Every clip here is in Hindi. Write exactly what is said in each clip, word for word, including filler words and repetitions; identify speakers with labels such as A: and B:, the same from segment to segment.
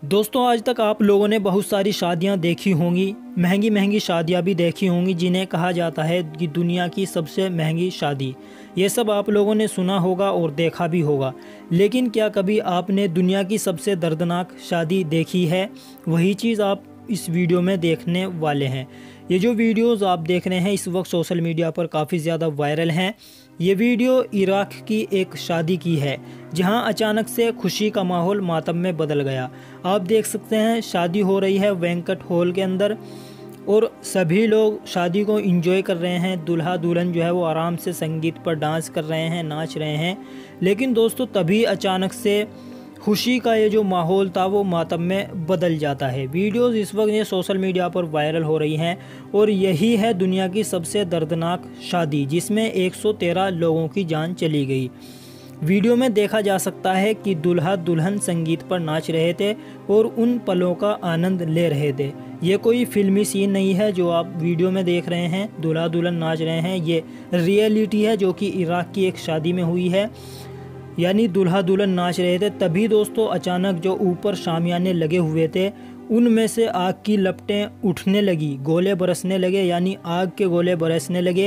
A: दोस्तों, आज तक आप लोगों ने बहुत सारी शादियां देखी होंगी, महंगी महंगी शादियां भी देखी होंगी जिन्हें कहा जाता है कि दुनिया की सबसे महंगी शादी। ये सब आप लोगों ने सुना होगा और देखा भी होगा, लेकिन क्या कभी आपने दुनिया की सबसे दर्दनाक शादी देखी है? वही चीज़ आप इस वीडियो में देखने वाले हैं। ये जो वीडियोस आप देख रहे हैं इस वक्त सोशल मीडिया पर काफ़ी ज़्यादा वायरल हैं। ये वीडियो इराक की एक शादी की है जहां अचानक से खुशी का माहौल मातम में बदल गया। आप देख सकते हैं शादी हो रही है वेंकट हॉल के अंदर और सभी लोग शादी को एंजॉय कर रहे हैं। दूल्हा दुल्हन जो है वो आराम से संगीत पर डांस कर रहे हैं, नाच रहे हैं। लेकिन दोस्तों, तभी अचानक से खुशी का ये जो माहौल था वो मातम में बदल जाता है। वीडियोस इस वक्त ये सोशल मीडिया पर वायरल हो रही हैं और यही है दुनिया की सबसे दर्दनाक शादी जिसमें एक सौ तेरह लोगों की जान चली गई। वीडियो में देखा जा सकता है कि दूल्हा दुल्हन संगीत पर नाच रहे थे और उन पलों का आनंद ले रहे थे। ये कोई फिल्मी सीन नहीं है जो आप वीडियो में देख रहे हैं, दूल्हा दुल्हन नाच रहे हैं। ये रियलिटी है जो कि इराक की एक शादी में हुई है, यानी दूल्हा दुल्हन नाच रहे थे। तभी दोस्तों अचानक जो ऊपर शामियाने लगे हुए थे उनमें से आग की लपटें उठने लगी, गोले बरसने लगे, यानी आग के गोले बरसने लगे।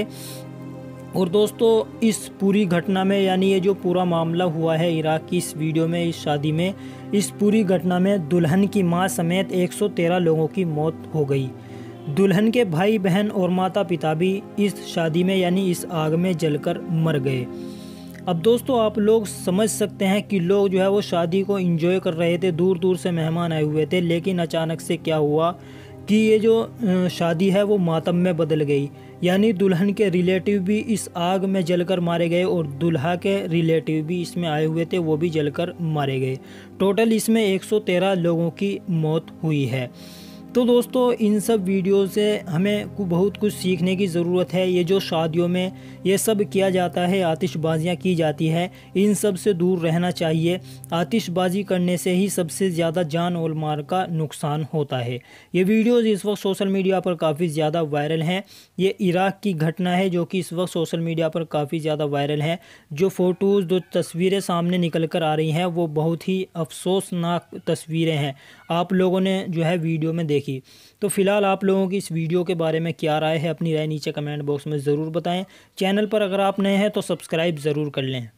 A: और दोस्तों, इस पूरी घटना में, यानी ये जो पूरा मामला हुआ है इराक की इस वीडियो में, इस शादी में, इस पूरी घटना में दुल्हन की मां समेत एक सौ तेरह लोगों की मौत हो गई। दुल्हन के भाई बहन और माता पिता भी इस शादी में यानी इस आग में जलकर मर गए। अब दोस्तों, आप लोग समझ सकते हैं कि लोग जो है वो शादी को एंजॉय कर रहे थे, दूर दूर से मेहमान आए हुए थे। लेकिन अचानक से क्या हुआ कि ये जो शादी है वो मातम में बदल गई, यानी दुल्हन के रिलेटिव भी इस आग में जलकर मारे गए और दूल्हा के रिलेटिव भी इसमें आए हुए थे, वो भी जलकर मारे गए। टोटल इसमें एक सौ तेरह लोगों की मौत हुई है। तो दोस्तों, इन सब वीडियो से हमें बहुत कुछ सीखने की ज़रूरत है। ये जो शादियों में ये सब किया जाता है, आतिशबाजियाँ की जाती है, इन सब से दूर रहना चाहिए। आतिशबाजी करने से ही सबसे ज़्यादा जान और माल का नुकसान होता है। ये वीडियोस इस वक्त सोशल मीडिया पर काफ़ी ज़्यादा वायरल हैं। ये इराक की घटना है जो कि इस वक्त सोशल मीडिया पर काफ़ी ज़्यादा वायरल है। जो फ़ोटोज़, जो तस्वीरें सामने निकल कर आ रही हैं वो बहुत ही अफसोसनाक तस्वीरें हैं। आप लोगों ने जो है वीडियो में देखी। तो फिलहाल आप लोगों की इस वीडियो के बारे में क्या राय है, अपनी राय नीचे कमेंट बॉक्स में ज़रूर बताएं। चैनल पर अगर आप नए हैं तो सब्सक्राइब ज़रूर कर लें।